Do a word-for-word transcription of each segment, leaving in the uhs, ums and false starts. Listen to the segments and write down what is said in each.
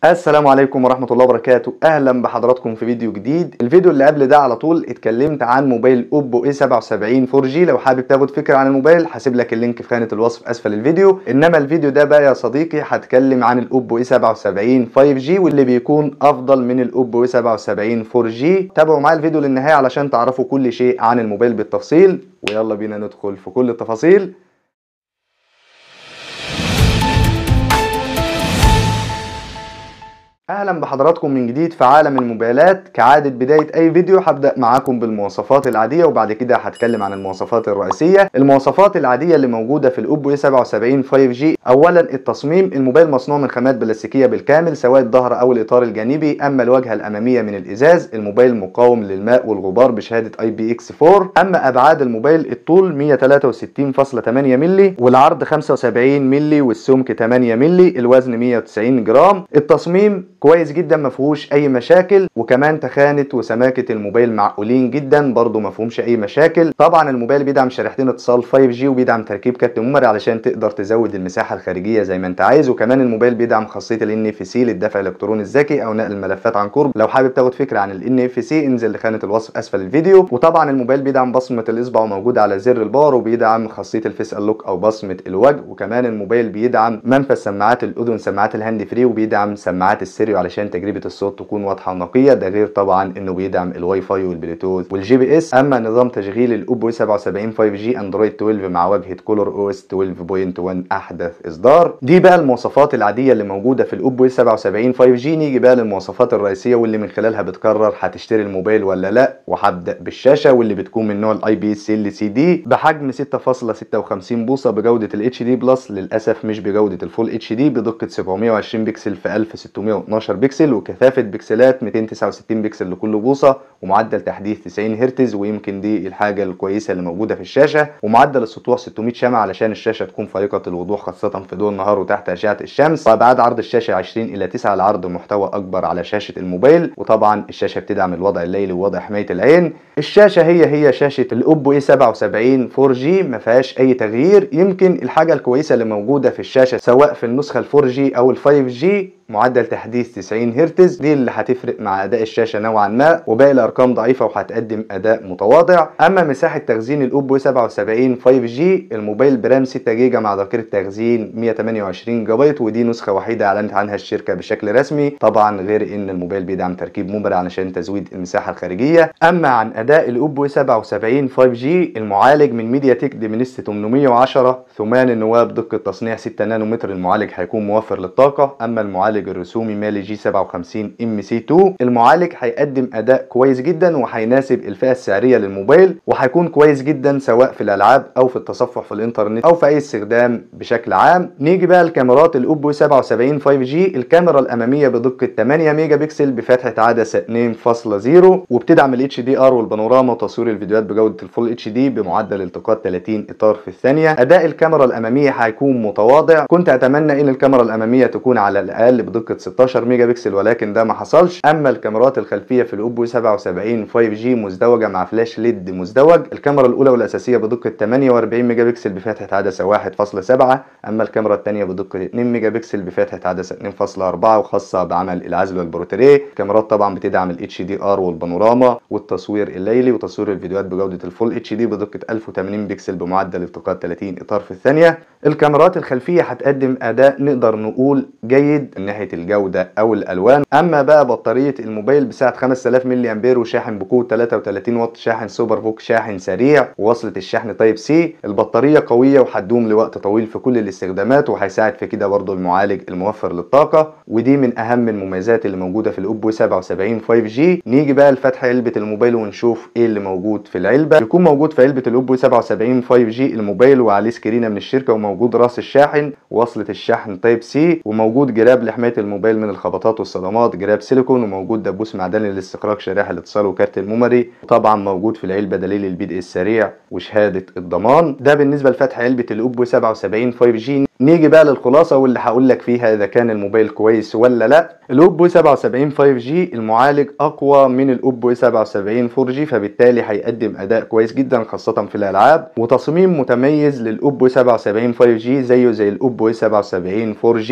السلام عليكم ورحمة الله وبركاته. اهلا بحضراتكم في فيديو جديد. الفيديو اللي قبل ده على طول اتكلمت عن موبايل اوبو اي سبعة وسبعين فور جي. لو حابب تاخد فكرة عن الموبايل هسيب لك اللينك في خانة الوصف اسفل الفيديو. انما الفيديو ده بقى يا صديقي هتكلم عن الاوبو اي سبعة وسبعين فايف جي واللي بيكون افضل من الاوبو اي سبعة وسبعين فور جي. تابعوا معايا الفيديو للنهاية علشان تعرفوا كل شيء عن الموبايل بالتفصيل، ويلا بينا ندخل في كل التفاصيل. اهلا بحضراتكم من جديد في عالم الموبايلات. كعادة بداية اي فيديو هبدأ معاكم بالمواصفات العادية وبعد كده هتكلم عن المواصفات الرئيسية. المواصفات العادية اللي موجودة في الاوبو اي سبعة وسبعين فايف جي: اولا التصميم، الموبايل مصنوع من خامات بلاستيكية بالكامل سواء الظهر او الاطار الجانبي، اما الواجهة الامامية من الازاز. الموبايل مقاوم للماء والغبار بشهادة اي بي اكس فور. اما ابعاد الموبايل: الطول مية وتلاتة وستين فاصلة تمانية مللي والعرض خمسة وسبعين مللي والسمك تمانية مللي، الوزن مية وتسعين جرام. التصميم كويس جدا ما فيهوش اي مشاكل، وكمان تخانة وسماكة الموبايل معقولين جدا برضو ما فيهمش اي مشاكل. طبعا الموبايل بيدعم شريحتين اتصال فايف جي وبيدعم تركيب كارت ميموري علشان تقدر تزود المساحة الخارجية زي ما انت عايز، وكمان الموبايل بيدعم خاصية ال ان اف سي للدفع الالكتروني الذكي او نقل الملفات عن قرب. لو حابب تاخد فكرة عن ال ان اف سي انزل لخانة الوصف اسفل الفيديو. وطبعا الموبايل بيدعم بصمة الاصبع وموجود على زر الباور، وبيدعم خاصية الفيس انلوك او بصمة الوجه، وكمان الموبايل بيدعم منفذ سماعات الاذن سماعات الهاند فري، وبيدعم سماعات الستيريو علشان تجربة الصوت تكون واضحه ونقيه. ده غير طبعا انه بيدعم الواي فاي والبلوتوث والجي بي اس. اما نظام تشغيل الاوبو سبعة وسبعين فايف جي اندرويد اتناشر مع واجهه كولر او اس اتناشر نقطة واحد احدث اصدار. دي بقى المواصفات العاديه اللي موجوده في الاوبو سبعة وسبعين فايف جي. نيجي بقى للمواصفات الرئيسيه واللي من خلالها بتقرر هتشتري الموبايل ولا لا. وهبدا بالشاشه واللي بتكون من نوع الاي بي اس ال سي دي بحجم ستة فاصلة ستة وخمسين بوصه بجوده الاتش دي بلس، للاسف مش بجوده الفول اتش دي، بدقه سبعمية وعشرين بكسل في ألف وستمية واتناشر بكسل، وكثافه بكسلات ميتين وتسعة وستين بكسل لكل بوصه، ومعدل تحديث تسعين هرتز، ويمكن دي الحاجه الكويسه اللي موجوده في الشاشه. ومعدل السطوع ستمية شمع علشان الشاشه تكون فائقه الوضوح خاصه في ضوء النهار وتحت اشعه الشمس. وابعاد عرض الشاشه عشرين إلى تسعة لعرض محتوى اكبر على شاشه الموبايل. وطبعا الشاشه بتدعم الوضع الليلي ووضع حمايه العين. الشاشه هي هي شاشه الاوبو اي سبعة وسبعين فور جي ما فيهاش اي تغيير. يمكن الحاجه الكويسه اللي موجوده في الشاشه سواء في النسخه الفور جي او الفايف جي معدل تحديث تسعين هرتز، دي اللي هتفرق مع اداء الشاشه نوعا ما، وباقي الارقام ضعيفه وهتقدم اداء متواضع. اما مساحه تخزين الاوبو سبعة وسبعين فايف جي، الموبايل برام ستة جيجا مع ذاكره تخزين مية وتمانية وعشرين جيجا بايت، ودي نسخه وحيده اعلنت عنها الشركه بشكل رسمي، طبعا غير ان الموبايل بيدعم تركيب ميموري علشان تزويد المساحه الخارجيه. اما عن اداء الاوبو سبعة وسبعين فايف جي، المعالج من ميديا تك ديمنسيتي تمنمية وعشرة ثمان النواه بدقه تصنيع ستة نانومتر. المعالج هيكون موفر للطاقه. اما المعالج الرسومي مالي جي سبعة وخمسين ام سي اتنين، المعالج هيقدم اداء كويس جدا وهيناسب الفئه السعريه للموبايل، وهيكون كويس جدا سواء في الالعاب او في التصفح في الانترنت او في اي استخدام بشكل عام. نيجي بقى لكاميرات الاوبو سبعة وسبعين فايف جي. الكاميرا الاماميه بدقه تمانية ميجا بكسل بفتحه عدسه اتنين فاصلة صفر، وبتدعم الاتش دي ار والبانوراما وتصوير الفيديوهات بجوده الفول اتش دي بمعدل التقاط تلاتين اطار في الثانيه. اداء الكاميرا الاماميه هيكون متواضع. كنت اتمنى ان الكاميرا الاماميه تكون على الاقل بدقه ستاشر ميجا بكسل ولكن ده ما حصلش. اما الكاميرات الخلفيه في الاوبو سبعة وسبعين فايف جي مزدوجه مع فلاش ليد مزدوج. الكاميرا الاولى والاساسيه بدقه تمانية واربعين ميجا بكسل بفتحه عدسه واحد فاصلة سبعة، اما الكاميرا الثانيه بدقه اتنين ميجا بكسل بفتحه عدسه اتنين فاصلة أربعة وخاصه بعمل العزل والبروتريه. الكاميرات طبعا بتدعم الاتش دي ار والبانوراما والتصوير الليلي وتصوير الفيديوهات بجوده الفول اتش دي بدقه ألف وتمانين بكسل بمعدل التقاط تلاتين اطار في الثانيه. الكاميرات الخلفيه هتقدم اداء نقدر نقول جيد من ناحيه الجوده او الالوان. اما بقى بطاريه الموبايل بسعه خمسة آلاف ملي امبير وشاحن بقوه تلاتة وتلاتين واط، شاحن سوبر فوك شاحن سريع ووصله الشحن تايب سي. البطاريه قويه وهتدوم لوقت طويل في كل الاستخدامات، وهيساعد في كده برضو المعالج الموفر للطاقه، ودي من اهم المميزات اللي موجوده في الاوبو سبعة وسبعين فايف جي. نيجي بقى لفتح علبه الموبايل ونشوف ايه اللي موجود في العلبه. يكون موجود في علبه الاوبو سبعة وسبعين فايف جي الموبايل وعليه سكرينه من الشركه، وموجود راس الشاحن ووصله الشحن تايب سي، وموجود جراب لحمايه الموبايل من الخبطات والصدمات جراب سيليكون، وموجود دبوس معدني لاستخراج شرائح الاتصال وكارت الميموري، وطبعا موجود في العلبه دليل البدء السريع وشهاده الضمان. ده بالنسبه لفتح علبه الاوبو سبعة وسبعين فايف جي. نيجي بقى للخلاصه واللي هقول لك فيها اذا كان الموبايل كويس ولا لا. الاوبو سبعة وسبعين فايف جي المعالج اقوى من الاوبو سبعة وسبعين فور جي، فبالتالي هيقدم اداء كويس جدا خاصه في الالعاب، وتصميم متميز للاوبو سبعة وسبعين فايف جي زيه زي الاوبو سبعة وسبعين فور جي.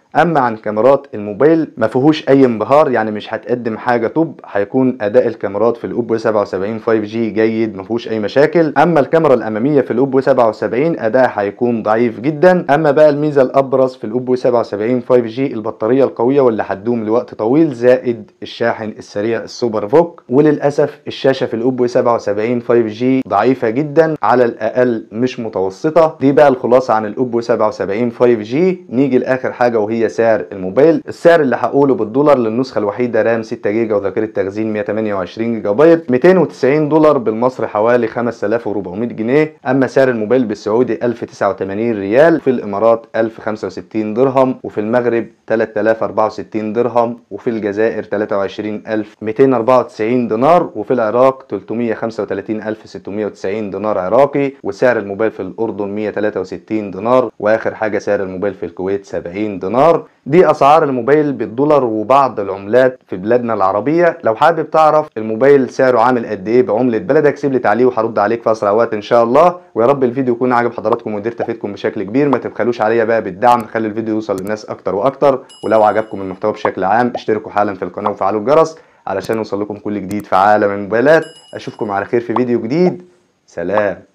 اما عن كاميرات الموبايل ما فيهوش اي انبهار، يعني مش هتقدم حاجه توب، هيكون اداء الكاميرات في الاوبو سبعة وسبعين فايف جي جيد ما فيهوش اي مشاكل. اما الكاميرا الاماميه في الاوبو سبعة وسبعين اداء هيكون ضعيف جدا. اما بقى الميزه الابرز في الاوبو سبعة وسبعين فايف جي البطاريه القويه واللي هتدوم لوقت طويل، زائد الشاحن السريع السوبر فوك. وللاسف الشاشه في الاوبو سبعة وسبعين فايف جي ضعيفه جدا، على الاقل مش متوسطه. دي بقى الخلاصه عن الاوبو سبعة وسبعين فايف جي. نيجي لاخر حاجه وهي سعر الموبايل. السعر اللي هقوله بالدولار للنسخه الوحيده رام ستة جيجا وذاكره تخزين مية وتمنية وعشرين جيجا بايت ميتين وتسعين دولار، بالمصري حوالي خمسة آلاف وأربعمية جنيه. اما سعر الموبايل بالسعودي ألف وتسعة وتمانين ريال، في الامارات ألف وخمسة وستين درهم، وفي المغرب تلاتة آلاف وأربعة وستين درهم، وفي الجزائر تلاتة وعشرين ألف وميتين وأربعة وتسعين دينار، وفي العراق تلتمية وخمسة وتلاتين ألف وستمية وتسعين دينار عراقي، وسعر الموبايل في الاردن مية وتلاتة وستين دينار، واخر حاجه سعر الموبايل في الكويت سبعين دينار. دي اسعار الموبايل بالدولار وبعض العملات في بلادنا العربيه. لو حابب تعرف الموبايل سعره عامل قد ايه بعمله بلدك سيب لي تعليق وهرد عليك في اسرع وقت ان شاء الله. ويا رب الفيديو يكون عجب حضراتكم وقدرت افيدكم بشكل كبير. ما تبخلوش عليا بقى بالدعم، خلي الفيديو يوصل للناس اكتر واكتر. ولو عجبكم المحتوى بشكل عام اشتركوا حالا في القناه وفعلوا الجرس علشان يوصل لكم كل جديد في عالم الموبايلات. اشوفكم على خير في فيديو جديد. سلام.